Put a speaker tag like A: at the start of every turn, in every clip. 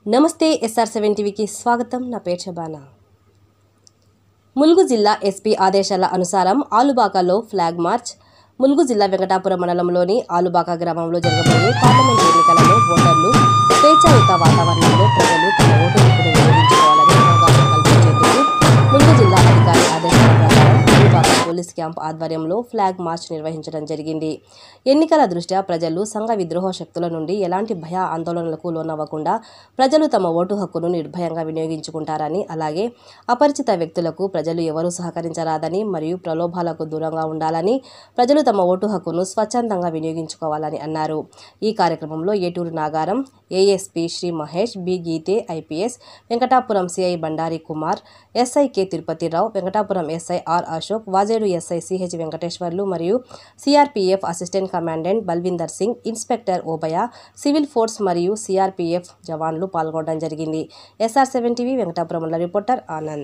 A: నమస్తే SR7 టీవీకి స్వాగతం. నా పేరు షబానా. ములుగు జిల్లా ఎస్పీ ఆదేశాల అనుసారం ఆలుబాకలో ఫ్లాగ్ మార్చ్. ములుగు జిల్లా వెంకటాపురం మండలంలోని ఆలుబాక గ్రామంలో జరగబోయే పార్లమెంట్ ఎన్నికలలో ఓటర్లు స్వేచ్ఛాయుత వాతావరణంలో ప్రజలు తమ ఓటు హక్కును వినియోగించుకోవాలని అవగాహన కల్పించేందుకు ములుగు జిల్లా అధికారి ఆదేశాల ప్రకారం ఆలుబాక పోలీస్ క్యాంప్ ఆధ్వర్యంలో ఫ్లాగ్ మార్చ్ నిర్వహించడం జరిగింది. ఎన్నికల దృష్ట్యా ప్రజలు సంఘ విద్రోహ శక్తుల నుండి ఎలాంటి భయ ఆందోళనలకు లోనవ్వకుండా ప్రజలు తమ ఓటు హక్కును నిర్భయంగా వినియోగించుకుంటారని, అలాగే అపరిచిత వ్యక్తులకు ప్రజలు ఎవరూ సహకరించరాదని మరియు ప్రలోభాలకు దూరంగా ఉండాలని, ప్రజలు తమ ఓటు హక్కును స్వచ్ఛందంగా వినియోగించుకోవాలని అన్నారు. ఈ కార్యక్రమంలో Eturu Nagaram, ASP Shri Mahesh, B Gite IPS, Venkatapuram CI Bandari Kumar, SI K Tirupathirao, Venkatapuram SI R Ashok, Wazedu SI CH Venkateshwarlu మరియు CRPF assistant commandant Balwinder Singh, inspector Obaya, civil force మరియు సిఆర్పీఎఫ్ జవాన్లు పాల్గొనడం జరిగింది. SR7 TV Venkatapuram reporter Anand.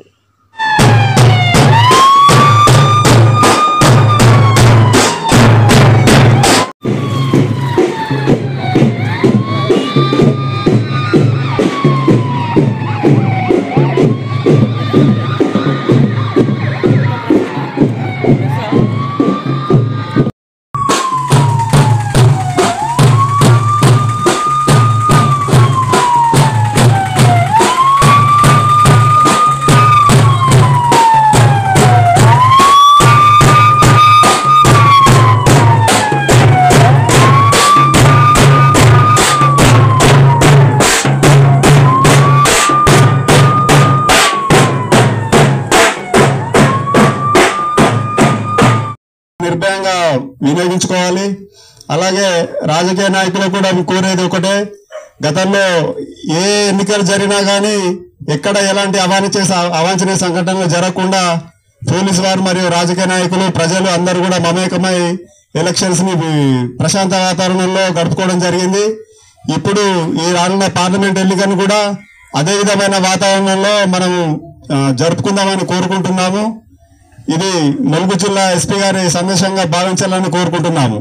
B: నిర్భయంగా వినియోగించుకోవాలి. అలాగే రాజకీయ నాయకులు కూడా కోరేది ఒకటే, గతంలో ఏ ఎన్నికలు జరిగినా కానీ ఎక్కడ ఎలాంటి అవాంఛనీయ సంఘటనలు జరగకుండా పోలీసు వారు మరియు రాజకీయ నాయకులు ప్రజలు అందరూ కూడా మమేకమై ఎలక్షన్స్ ని ప్రశాంత వాతావరణంలో గడుపుకోవడం జరిగింది. ఇప్పుడు ఈ రానున్న పార్లమెంట్ ఎన్నికను కూడా అదే విధమైన వాతావరణంలో మనం జరుపుకుందామని కోరుకుంటున్నాము. ఇది ములుగు జిల్లా ఎస్పీ గారి సందేశంగా భావించాలని కోరుకుంటున్నాము.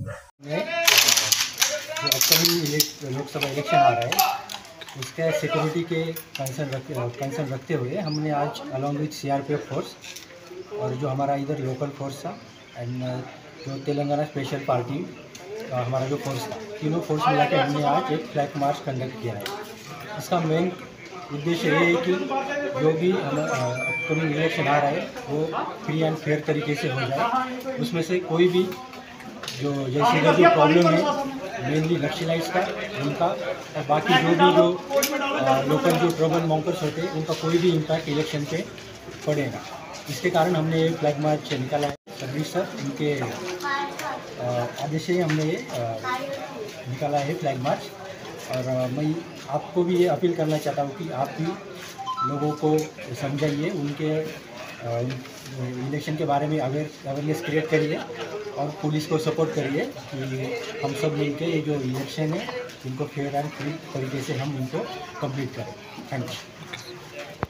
C: लोकसभा इलेक्शन आ रहा है, उसके सिक्योरिटी के कंसर्न रखते हुए हमने आज अलॉन्ग विथ सीआरपीएफ फोर्स और जो हमारा इधर लोकल फोर्स था एंड जो तेलंगाना स्पेशल पार्टी हमारा जो फोर्स था, तीनों फोर्स मिला के हमने आज एक फ्लैग मार्च कंडक्ट किया है. इसका मेन उद्देश्य ये है कि जो भी अपकमिंग इलेक्शन आ रहा है वो फ्री एंड फेयर तरीके से हो जाए. उसमें से कोई भी जो जैसे जो प्रॉब्लम है मेनली नक्सलाइट्स का, उनका और बाकी जो लोकल जो ट्रबल मॉन्कर्स होते हैं उनका कोई भी इम्पैक्ट इलेक्शन पे पड़ेगा. इसके कारण हमने ये फ्लैग मार्च निकाला है. सर्विस सर उनके आदेश से हमने ये निकाला है फ्लैग मार्च. और मैं आपको भी ये अपील करना चाहता हूँ कि आप भी लोगों को समझाइए, उनके इलेक्शन के बारे में अवेयरनेस क्रिएट करिए और पुलिस को सपोर्ट करिए कि हम सब मिलकर ये जो इलेक्शन है इनको फेयर एंड फ्री तरीके से हम इनको कंप्लीट करें. Thank you.